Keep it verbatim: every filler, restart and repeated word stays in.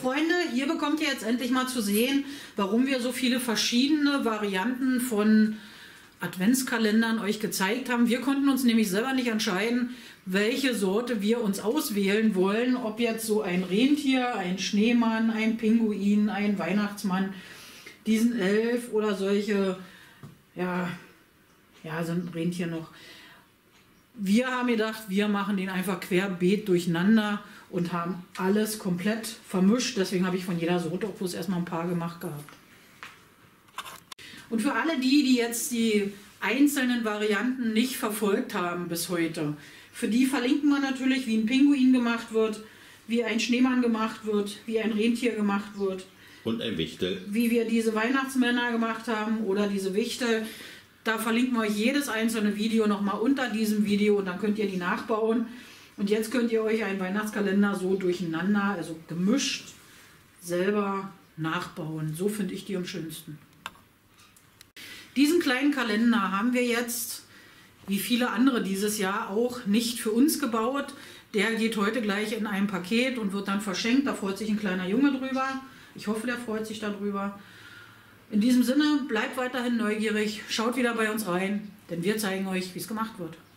Freunde, hier bekommt ihr jetzt endlich mal zu sehen, warum wir so viele verschiedene Varianten von Adventskalendern euch gezeigt haben. Wir konnten uns nämlich selber nicht entscheiden, welche Sorte wir uns auswählen wollen. Ob jetzt so ein Rentier, ein Schneemann, ein Pinguin, ein Weihnachtsmann, diesen Elf oder solche, ja, ja, so ein Rentier noch. Wir haben gedacht, wir machen den einfach querbeet durcheinander und haben alles komplett vermischt. Deswegen habe ich von jeder Sorte auch bloß erstmal ein paar gemacht gehabt. Und für alle die, die jetzt die einzelnen Varianten nicht verfolgt haben bis heute, für die verlinken wir natürlich, wie ein Pinguin gemacht wird, wie ein Schneemann gemacht wird, wie ein Rentier gemacht wird. Und ein Wichtel. Wie wir diese Weihnachtsmänner gemacht haben oder diese Wichtel. Da verlinken wir euch jedes einzelne Video nochmal unter diesem Video und dann könnt ihr die nachbauen. Und jetzt könnt ihr euch einen Weihnachtskalender so durcheinander, also gemischt, selber nachbauen. So finde ich die am schönsten. Diesen kleinen Kalender haben wir jetzt, wie viele andere dieses Jahr, auch nicht für uns gebaut. Der geht heute gleich in ein Paket und wird dann verschenkt. Da freut sich ein kleiner Junge drüber. Ich hoffe, der freut sich darüber. In diesem Sinne, bleibt weiterhin neugierig, schaut wieder bei uns rein, denn wir zeigen euch, wie es gemacht wird.